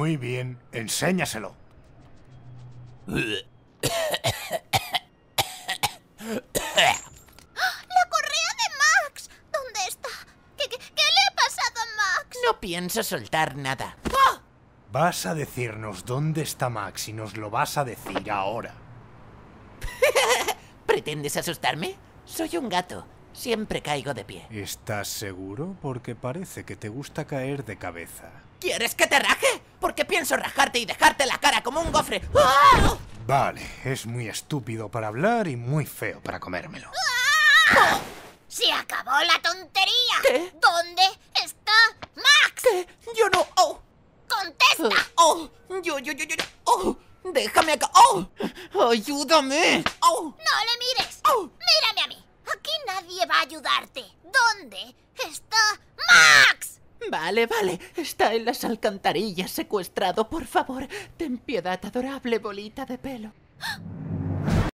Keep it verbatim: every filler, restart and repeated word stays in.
Muy bien, enséñaselo. ¡La correa de Max! ¿Dónde está? ¿Qué, qué, qué le ha pasado a Max? No pienso soltar nada. ¡Ah! Vas a decirnos dónde está Max y nos lo vas a decir ahora. ¿Pretendes asustarme? Soy un gato. Siempre caigo de pie. ¿Estás seguro? Porque parece que te gusta caer de cabeza. ¿Quieres que te raje? Porque pienso rajarte y dejarte la cara como un gofre. ¡Ah! Vale, es muy estúpido para hablar y muy feo para comérmelo. ¡Ah! ¡Se acabó la tontería! ¿Qué? ¿Dónde está Max? ¿Qué? Yo no... ¡Oh! ¡Contesta! ¡Oh! Yo, yo, yo, yo... ¡Oh! ¡Déjame acá! ¡Oh! ¡Ayúdame! ¡Oh! ¡No le mires! ¡Oh! ¡Mírame a mí! Aquí nadie va a ayudarte. ¿Dónde está Max? Vale, vale. Está en las alcantarillas secuestrado. Por favor, ten piedad, adorable bolita de pelo.